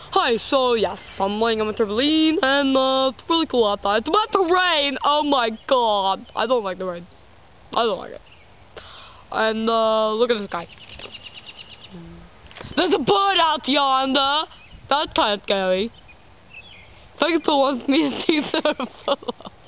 Hi, so yes, I'm laying on a trampoline, and it's really cool outside. It's about to rain! Oh my god! I don't like the rain. I don't like it. And look at this guy. There's a bird out yonder! That's kind of scary. If I could put one of me and see the